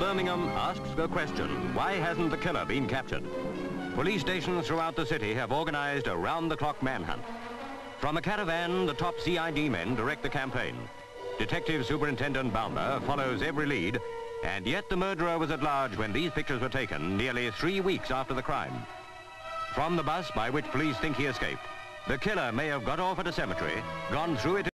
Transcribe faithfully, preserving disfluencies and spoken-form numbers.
Birmingham asks the question, why hasn't the killer been captured? Police stations throughout the city have organized a round-the-clock manhunt. From a caravan, the top C I D men direct the campaign. Detective Superintendent Baumber follows every lead, and yet the murderer was at large when these pictures were taken nearly three weeks after the crime. From the bus by which police think he escaped, the killer may have got off at a cemetery, gone through it